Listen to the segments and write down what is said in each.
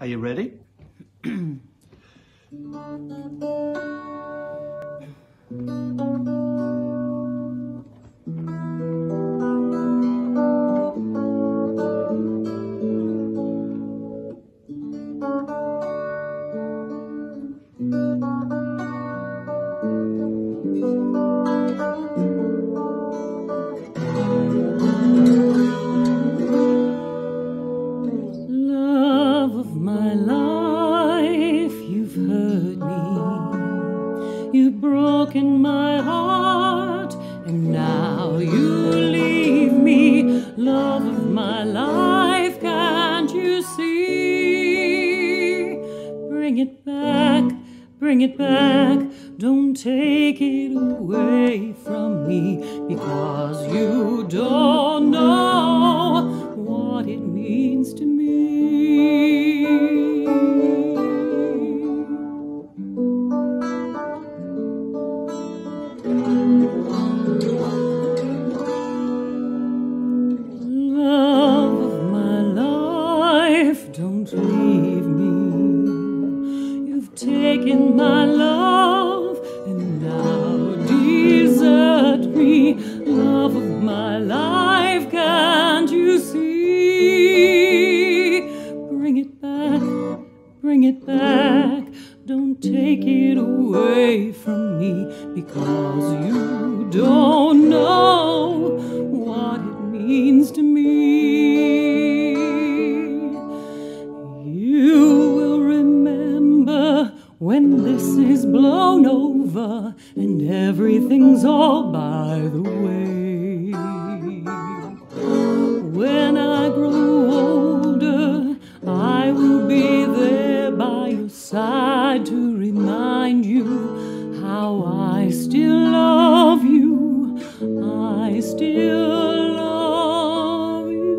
Are you ready? Love of my life, you've hurt me. You've broken my heart, and now you leave me. Love of my life, can't you see? Bring it back, bring it back. Don't take it away from me, because you don't know what it means to me. Love of my life, don't leave me. You've taken my love and now desert me. Love of my life, can't you see? Bring it back, bring it back. Don't take it away from me, because you don't know what it means to me. You will remember when this is blown over and everything's all by the way. When I grow older, I will be there by your side to remind you how I still love you. I still love you.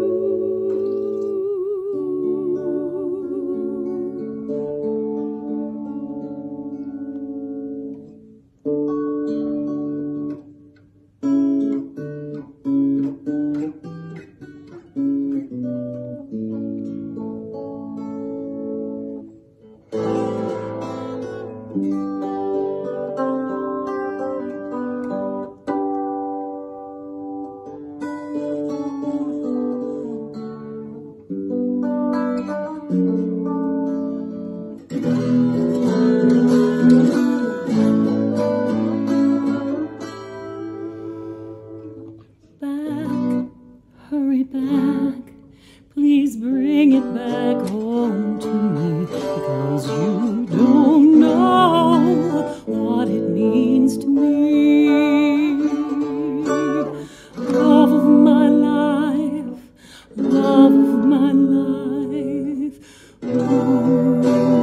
Back, hurry back, please bring it back home to me, because you don't know what it means to me. Love of my life, love of my life. Ooh.